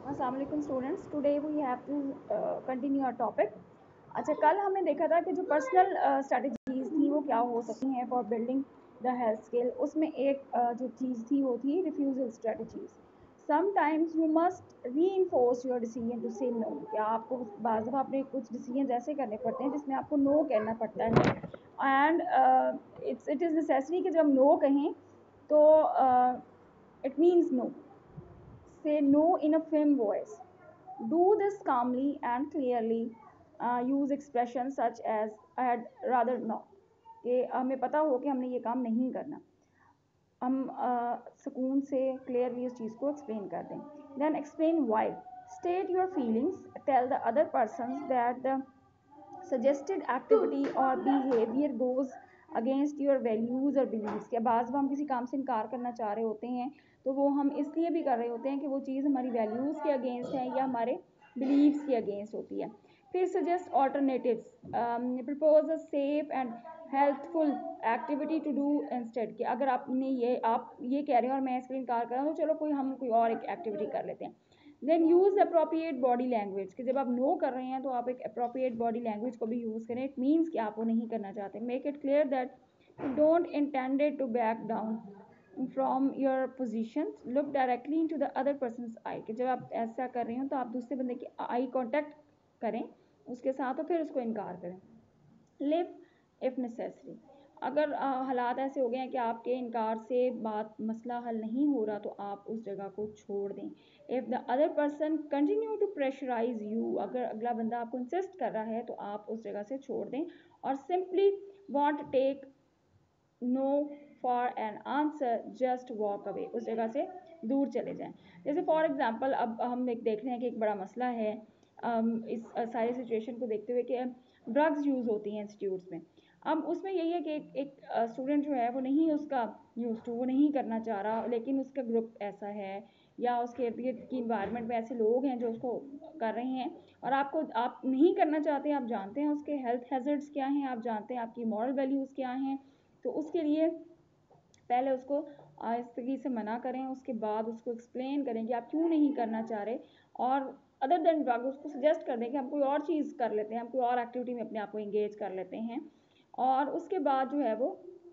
अस्सलाम वालेकुम students, today we have to continue our topic. अच्छा, कल हमने देखा था कि जो पर्सनल स्ट्रेटजीज थी वो क्या हो सकती हैं for building the health skill. उसमें एक जो चीज़ थी वो थी refusal strategies. Sometimes you must reinforce your decision to say no. या आपको बाज़ दफ़ा अपने कुछ डिसीजन ऐसे करने पड़ते हैं जिसमें आपको नो कहना पड़ता है, एंड इट इज़ नेसेसरी कि जब हम नो कहें तो it means no. Say no in a firm voice. Do this calmly and clearly. Use expressions such as I had rather not. कि हमें पता हो कि हमने ये काम नहीं करना, हम सुकून से क्लियरली उस चीज़ को एक्सप्लेन कर दें. Then explain why. State your feelings. Tell the other persons that the suggested activity or behavior goes against your values और बिलीव्स. के बाद हम किसी काम से इनकार करना चाह रहे होते हैं तो वो हम इसलिए भी कर रहे होते हैं कि वो चीज़ हमारी वैल्यूज़ के अगेंस्ट है या हमारे बिलीव्स के अगेंस्ट होती है. फिर suggest alternatives. Propose a safe and healthful activity to do instead. कि अगर आप ये कह रहे हैं और मैं इसके लिए इनकार कर रहा हूँ तो चलो हम कोई और एक एक्टिविटी कर लेते हैं. Then use appropriate body language. कि जब आप नो कर रहे हैं तो आप एक अप्रोप्रिएट बॉडी लैंग्वेज को भी यूज़ करें. इट मीन्स कि आप वो नहीं करना चाहते. Make it clear that you don't intended to back down from your position. Look directly in to the other persons eye. कि जब आप ऐसा कर रहे हो तो आप दूसरे बंदे की आई कॉन्टैक्ट करें उसके साथ और फिर उसको इनकार करें. Leave if necessary. अगर हालात ऐसे हो गए हैं कि आपके इनकार से मसला हल नहीं हो रहा तो आप उस जगह को छोड़ दें. If the other person continue to pressurise you. अगर अगला बंदा आपको इंसिस्ट कर रहा है तो आप उस जगह से छोड़ दें और simply won't take no for an answer. Just walk away. उस जगह से दूर चले जाएं. जैसे फॉर एग्जांपल अब हम एक देख रहे हैं कि एक बड़ा मसला है इस सारी सिचुएशन को देखते हुए कि ड्रग्स यूज़ होती हैं इंस्टीट्यूट्स में. अब उसमें यही है कि एक स्टूडेंट जो है वो नहीं उसका यूज़ टू वो नहीं करना चाह रहा, लेकिन उसका ग्रुप ऐसा है या उसके इर्द गिर्द की इन्वायरमेंट में ऐसे लोग हैं जो उसको कर रहे हैं और आप नहीं करना चाहते. आप जानते हैं उसके हेल्थ हैजर्ड्स क्या हैं, आप जानते हैं आपकी मॉरल वैल्यूज़ क्या हैं. तो उसके लिए पहले उसको आहिस्तगी से मना करें, उसके बाद उसको एक्सप्लेन करें कि आप क्यों नहीं करना चाह रहे और अदर देन ड्रग उसको सजेस्ट कर दें कि हम कोई और चीज़ कर लेते हैं, हम कोई और एक्टिविटी में अपने आप को इंगेज कर लेते हैं. और उसके बाद जो है वो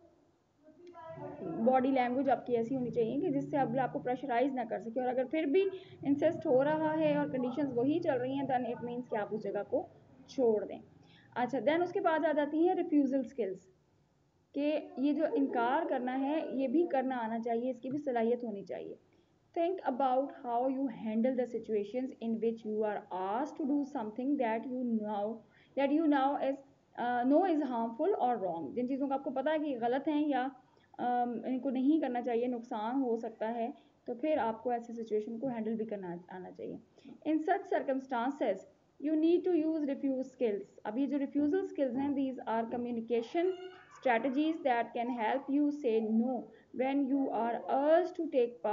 बॉडी लैंग्वेज आपकी ऐसी होनी चाहिए कि जिससे अगला आपको प्रेशराइज ना कर सके. और अगर फिर भी इंसिस्ट हो रहा है और कंडीशंस वही चल रही हैं देन इट मीन्स कि आप उस जगह को छोड़ दें. अच्छा, देन उसके बाद आ जाती हैं रिफ्यूज़ल स्किल्स. कि ये जो इनकार करना है ये भी करना आना चाहिए, इसकी भी सलाहियत होनी चाहिए. Think about how you handle the situations in which you are asked to do something that you know is harmful or wrong. जिन चीज़ों का आपको पता है कि गलत हैं या इनको नहीं करना चाहिए, नुकसान हो सकता है, तो फिर आपको ऐसी सिचुएशन को हैंडल भी करना आना चाहिए. In such circumstances you need to use refuse skills. अब ये जो refusal skills हैं, these are communication strategies that can help you say no when you are urged to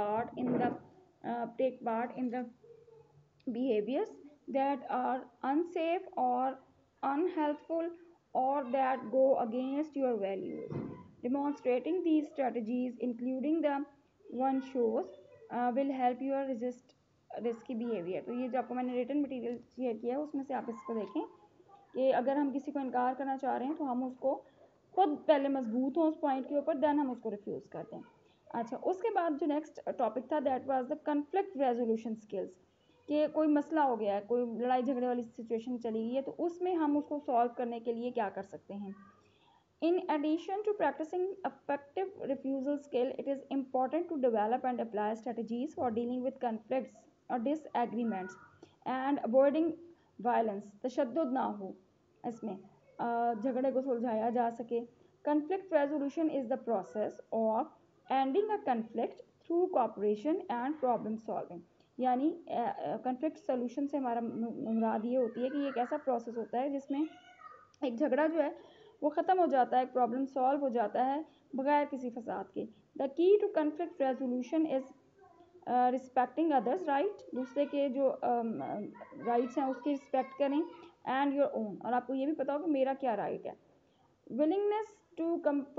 take part in the behaviors that are unsafe or unhelpful or that go against your values. Demonstrating these strategies, including the one shows, will help you resist risky behavior. तो ये जो आपको मैंने written material share किया है उसमें से आप इसको देखें कि अगर हम किसी को इनकार करना चाह रहे हैं तो हम उसको खुद पहले मजबूत हों उस पॉइंट के ऊपर, देन हम उसको रिफ्यूज़ कर दें. अच्छा, उसके बाद जो नेक्स्ट टॉपिक था that was the conflict resolution skills. कि कोई मसला हो गया है, कोई लड़ाई झगड़े वाली सिचुएशन चली गई है तो उसमें हम उसको सॉल्व करने के लिए क्या कर सकते हैं. In addition to practicing effective refusal skill, it is important to develop and apply strategies for dealing with conflicts or disagreements and avoiding violence. तशद्दुद ना हो इसमें, झगड़े को सुलझाया जा सके. Conflict resolution is the process of ending a conflict through cooperation and problem solving. यानी conflict solution से हमारा मुराद ये होती है कि ये एक ऐसा प्रोसेस होता है जिसमें एक झगड़ा जो है वो ख़त्म हो जाता है, एक प्रॉब्लम सॉल्व हो जाता है बगैर किसी फसाद के. The key to conflict resolution is respecting others right. दूसरे के जो राइट्स हैं उसकी रिस्पेक्ट करें एंड योर ओन. और आपको ये भी पता हो कि मेरा क्या राइट है. willingness to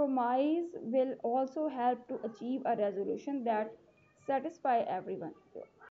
compromise will also help to achieve a resolution that satisfy everyone.